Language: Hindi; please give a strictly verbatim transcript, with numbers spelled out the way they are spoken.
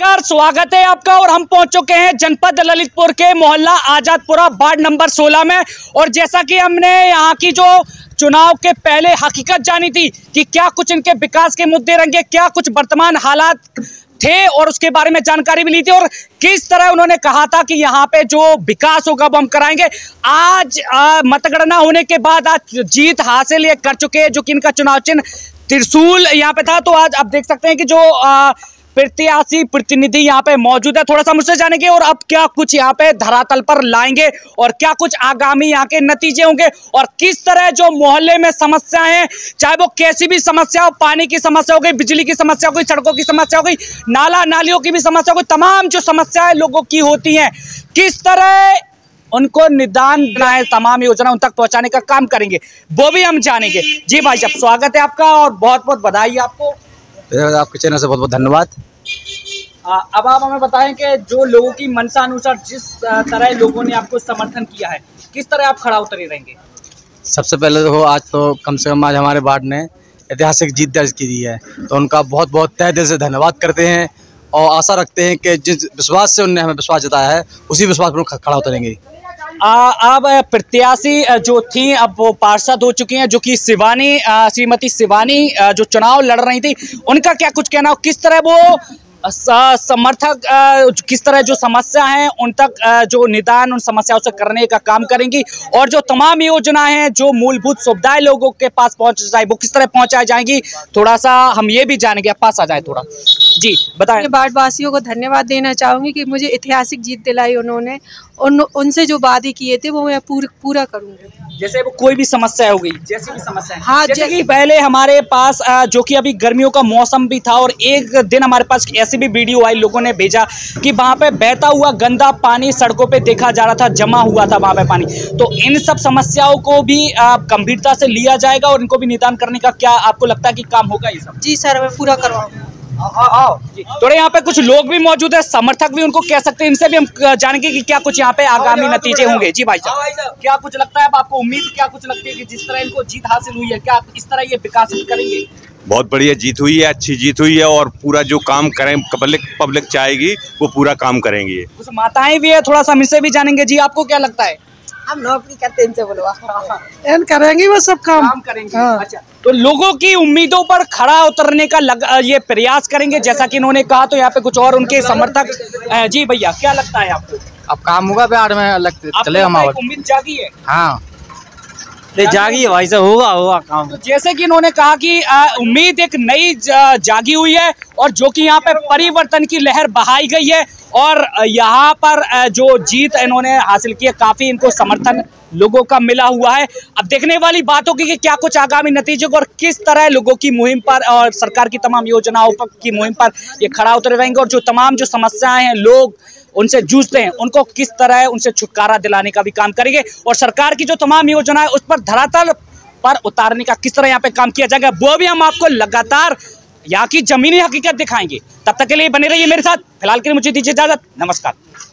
नमस्कार, स्वागत है आपका। और हम पहुंच चुके हैं जनपद ललितपुर के मोहल्ला आजादपुरा वार्ड नंबर सोलह में। और जैसा कि हमने यहां की जो चुनाव के पहले हकीकत जानी थी कि क्या कुछ इनके विकास के मुद्दे रहेंगे, क्या कुछ वर्तमान हालात थे, और उसके बारे में जानकारी भी ली थी और किस तरह उन्होंने कहा था कि यहाँ पे जो विकास होगा वो हम कराएंगे। आज आ, मतगणना होने के बाद आज जीत हासिल ये कर चुके हैं, जो कि इनका चुनाव चिन्ह त्रिशूल यहाँ पे था। तो आज आप देख सकते हैं कि जो आ, प्रत्याशी प्रतिनिधि यहाँ पे मौजूद है, थोड़ा सा मुझसे जानेंगे और अब क्या कुछ यहाँ पे धरातल पर लाएंगे और क्या कुछ आगामी यहाँ के नतीजे होंगे और किस तरह जो मोहल्ले में समस्याएं हैं, चाहे वो कैसी भी समस्या हो, पानी की समस्या हो गई, बिजली की समस्या हो गई, सड़कों की समस्या हो गई, नाला नालियों की भी समस्या हो गई, तमाम जो समस्याएं लोगों की होती हैं, किस तरह उनको निदान बनाए, तमाम योजना उन तक पहुंचाने का काम करेंगे, वो भी हम जानेंगे। जी भाई साहब, स्वागत है आपका और बहुत बहुत बधाई आपको। आपके चैनल से बहुत बहुत धन्यवाद। आ, अब आप हमें बताएं कि जो लोगों की मंशा अनुसार जिस तरह लोगों ने आपको समर्थन किया है, किस तरह आप खड़ा उतरे रहेंगे? सबसे पहले तो आज तो कम से कम आज हमारे वार्ड ने ऐतिहासिक जीत दर्ज की दी है, तो उनका बहुत बहुत तहे दिल से धन्यवाद करते हैं और आशा रखते हैं कि जिस विश्वास से उन्होंने हमें विश्वास जताया है उसी विश्वास पर खड़ा उतरेंगे। अब प्रत्याशी जो थी अब वो पार्षद हो चुकी हैं, जो कि शिवानी श्रीमती शिवानी जो चुनाव लड़ रही थी, उनका क्या कुछ कहना हो, किस तरह वो समर्थक किस तरह जो समस्या है उन तक जो निदान उन समस्याओं से करने का काम करेंगी और जो तमाम योजना है, जो मूलभूत सुविधाएं लोगों के पास पहुंच जाए वो किस तरह पहुंचाई जाएंगी, थोड़ा सा हम ये भी जानेंगे। पास आ जाए थोड़ा। जी बताएं। वार्ड वासियों को धन्यवाद देना चाहूंगी कि मुझे ऐतिहासिक जीत दिलाई उन्होंने। उन उनसे जो वादे किए थे वो मैं पूर, पूरा करूंगी। जैसे वो कोई भी समस्या हो गई, जैसी भी समस्या है। हाँ, जैसे कि पहले हमारे पास जो कि अभी गर्मियों का मौसम भी था और एक दिन हमारे पास ऐसी भी वीडियो आई, लोगों ने भेजा कि वहाँ पे बहता हुआ गंदा पानी सड़कों पे देखा जा रहा था, जमा हुआ था वहाँ पे पानी। तो इन सब समस्याओं को भी गंभीरता से लिया जाएगा और इनको भी निदान करने का क्या आपको लगता है कि काम होगा ये सब? जी सर, मैं पूरा करवाऊंगा। आओ थोड़े यहाँ पे कुछ लोग भी मौजूद है, समर्थक भी, उनको कह सकते हैं, इनसे भी हम जानेंगे कि क्या कुछ यहाँ पे आगामी नतीजे होंगे। जी भाई साहब, क्या कुछ लगता है, आपको उम्मीद क्या कुछ लगती है कि जिस तरह इनको जीत हासिल हुई है, क्या इस तरह ये विकास करेंगे? बहुत बढ़िया जीत हुई है, अच्छी जीत हुई है और पूरा जो काम करें पब्लिक पब्लिक चाहेगी वो पूरा काम करेंगे। कुछ माताएं भी है, थोड़ा सा इनसे भी जानेंगे। जी आपको क्या लगता है? हम नौकरी करते हैं, इनसे बोलवा करेंगे वो सब काम, काम करेंगे। हाँ। अच्छा, तो लोगों की उम्मीदों पर खड़ा उतरने का लग, ये प्रयास करेंगे जैसा कि इन्होंने कहा। तो यहाँ पे कुछ और उनके समर्थक। जी भैया, क्या लगता है आपको? अब काम होगा बिहार में, लगता चले हमारा उम्मीद जागी है। हाँ जागी है भाई साहब, होगा होगा काम। तो जैसे कि इन्होंने कहा कि उम्मीद एक नई जागी हुई है और जो कि यहाँ पे परिवर्तन की लहर बहाई गई है और यहाँ पर जो जीत इन्होंने हासिल की है, काफी इनको समर्थन लोगों का मिला हुआ है। अब देखने वाली बात होगी कि क्या कुछ आगामी नतीजे और किस तरह लोगों की मुहिम पर और सरकार की तमाम योजनाओं पर की मुहिम पर ये खड़ा उतरे रहेंगे और जो तमाम जो समस्याएं हैं, लोग उनसे जूझते हैं, उनको किस तरह उनसे छुटकारा दिलाने का भी काम करेंगे और सरकार की जो तमाम योजना है उस पर धरातल पर उतारने का किस तरह यहाँ पे काम किया जाएगा, वो भी हम आपको लगातार यहाँ की जमीनी हकीकत दिखाएंगे। तब तक के लिए बने रहिए मेरे साथ। फिलहाल के लिए मुझे दीजिए इजाजत। नमस्कार।